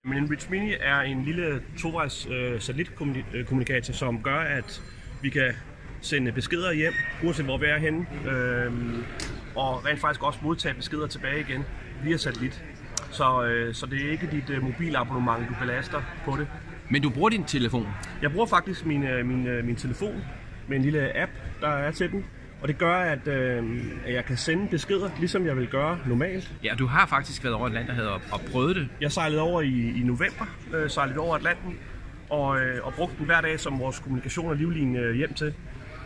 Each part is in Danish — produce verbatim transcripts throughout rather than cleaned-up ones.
Men en Reach Mini er en lille tovejs øh, satellitkommunikator, som gør, at vi kan sende beskeder hjem, uanset hvor vi er henne, øh, og rent faktisk også modtage beskeder tilbage igen via satellit. Så, øh, så det er ikke dit øh, mobilabonnement, du belaster på det. Men du bruger din telefon? Jeg bruger faktisk min, øh, min, øh, min telefon med en lille app, der er til den. Og det gør, at, øh, at jeg kan sende beskeder, ligesom jeg vil gøre normalt. Ja, du har faktisk været over Atlanten og, og prøvet det. Jeg sejlede over i, i november, øh, sejlede over Atlanten, og, øh, og brugte den hver dag som vores kommunikation og livline øh, hjem til.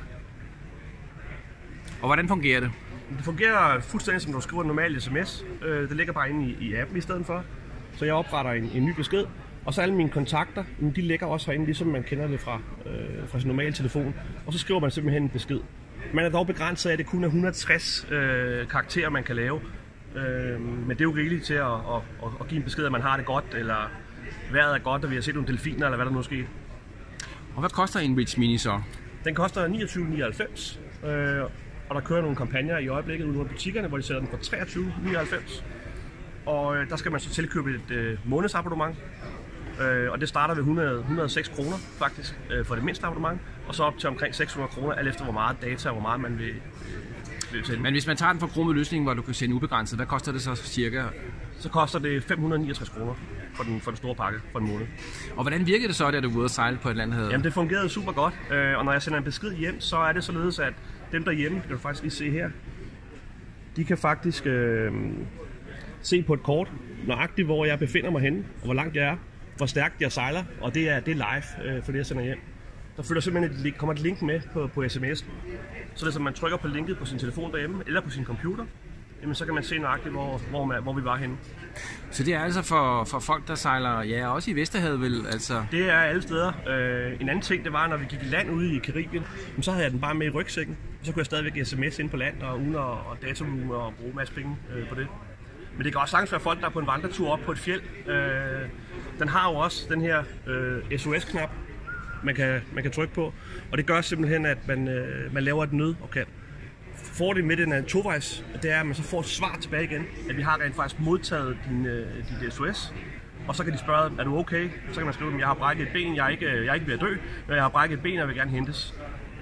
Og hvordan fungerer det? Det fungerer fuldstændig, som du skriver en normal sms. Øh, det ligger bare inde i, i appen i stedet for. Så jeg opretter en, en ny besked. Og så alle mine kontakter, de ligger også herinde, ligesom man kender det fra, øh, fra sin normale telefon. Og så skriver man simpelthen en besked. Man er dog begrænset af, at det kun er et hundrede og tres øh, karakterer, man kan lave. Øh, men det er jo rigeligt til at, at, at, at give en besked, at man har det godt, eller vejret er godt, og vi har set nogle delfiner, eller hvad der nu er sket. Og hvad koster en Reach Mini så? Den koster niogtyve nioghalvfems, øh, og der kører nogle kampagner i øjeblikket ude i butikkerne, hvor de sætter den for treogtyve nioghalvfems. Og øh, der skal man så tilkøbe et øh, månedsabonnement. Øh, og det starter ved hundrede, hundrede og seks kroner faktisk øh, for det mindste abonnement, og så op til omkring seks hundrede kroner, alt efter hvor meget data og hvor meget man vil, øh, vil sende. Men hvis man tager den forkromede løsning, hvor du kan sende ubegrænset, hvad koster det så cirka? Så koster det fem hundrede og niogtres kroner for den, for den store pakke for en måned. Og hvordan virkede det så, da du var ude at sejle på Atlanten? Jamen det fungerede super godt, øh, og når jeg sender en besked hjem, så er det således, at dem derhjemme, kan du faktisk lige se her, de kan faktisk øh, se på et kort, nøjagtigt hvor jeg befinder mig henne, og hvor langt jeg er, hvor stærkt jeg sejler, og det er, det er live øh, for det, jeg sender hjem. Der følger simpelthen et, kommer et link med på, på sms'en. Så det er, at man trykker på linket på sin telefon derhjemme, eller på sin computer, jamen, så kan man se nøjagtigt, hvor, hvor, man, hvor vi var henne. Så det er altså for, for folk, der sejler, ja, også i Vesterhavet vel? Altså... Det er alle steder. Øh, en anden ting, det var, når vi gik i land ude i Karibien, så havde jeg den bare med i rygsækken, og så kunne jeg stadigvæk sms ind på land, og uden at og datavolume og bruge en masse penge øh, på det. Men det kan også sagtens være folk, der er på en vandretur op på et fjeld. Øh, den har jo også den her øh, S O S-knap, man kan, man kan trykke på. Og det gør simpelthen, at man, øh, man laver et nødopkald. Fordelen med den er en tovejs, det er, at man så får et svar tilbage igen. At vi har rent faktisk modtaget din, øh, din S O S. Og så kan de spørge, er du okay? Så kan man skrive, at jeg har brækket et ben, jeg er ikke, jeg er ikke ved at dø, men jeg har brækket et ben, og jeg vil gerne hentes.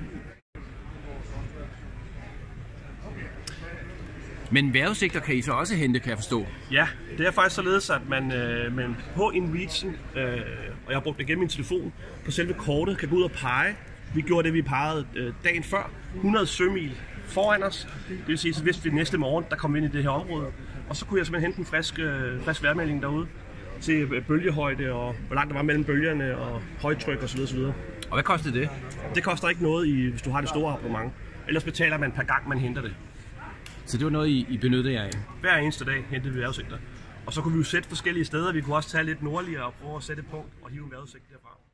Men vejrudsigter kan I så også hente, kan jeg forstå? Ja, det er faktisk således, at man, øh, man på InReachen, øh, og jeg har brugt det gennem min telefon, på selve kortet kan gå ud og pege. Vi gjorde det, vi pegede øh, dagen før, hundrede sømil foran os. Det vil sige, så vidste vi næste morgen, der kom vi ind i det her område. Og så kunne jeg simpelthen hente en frisk, øh, frisk vejrmelding derude til bølgehøjde og hvor langt der var mellem bølgerne og højtryk osv. osv. Og hvad koster det? Det koster ikke noget, i, hvis du har det store abonnement. Ellers betaler man per gang, man henter det. Så det var noget, I, I benyttede jer af? Hver eneste dag hentede vi vejrudsigter. Og så kunne vi jo sætte forskellige steder. Vi kunne også tage lidt nordligere og prøve at sætte et punkt og hive en vejrudsigt derfra.